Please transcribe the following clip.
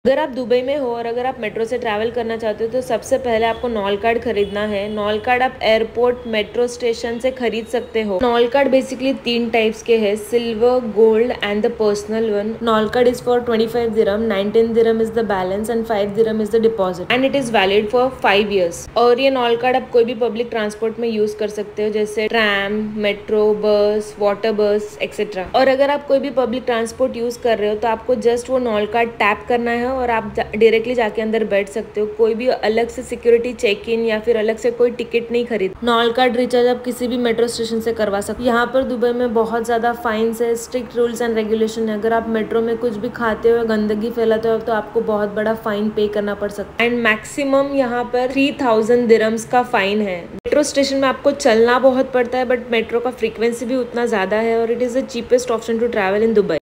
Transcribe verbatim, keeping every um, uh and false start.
अगर आप दुबई में हो और अगर आप मेट्रो से ट्रैवल करना चाहते हो तो सबसे पहले आपको नॉल कार्ड खरीदना है। नॉल कार्ड आप एयरपोर्ट मेट्रो स्टेशन से खरीद सकते हो। नॉल कार्ड बेसिकली तीन टाइप्स के हैं, silver, gold and the personal one. Nol card is for twenty five dirham, nineteen dirham is the balance and five dirham is the deposit and it is valid for five years. और ये knoll card आप कोई भी public transport में use कर सकते हो, जैसे tram, metro, bus, water bus etcetera. और अगर आप कोई भी पब्लिक ट्रांसपोर्ट यूज कर रहे हो तो आपको जस्ट वो नॉल कार्ड टैप करना है और आप डायरेक्टली जाके अंदर बैठ सकते हो। कोई भी अलग से सिक्योरिटी चेक इन या फिर अलग से कोई टिकट नहीं खरीद। नॉल कार्ड रिचार्ज आप किसी भी मेट्रो स्टेशन से करवा सकते हो। यहाँ पर दुबई में बहुत ज्यादा फाइन्स है, स्ट्रिक्ट रूल्स एंड रेगुलेशन है। अगर आप मेट्रो में कुछ भी खाते हो, गंदगी फैलाते हो तो आपको बहुत बड़ा फाइन पे करना पड़ सकता है एंड मैक्सिमम यहाँ पर थ्री थाउजेंड दिरहम्स का फाइन है। मेट्रो स्टेशन में आपको चलना बहुत पड़ता है बट मेट्रो का फ्रीक्वेंसी भी उतना ज्यादा है और it is the cheapest option to travel in Dubai.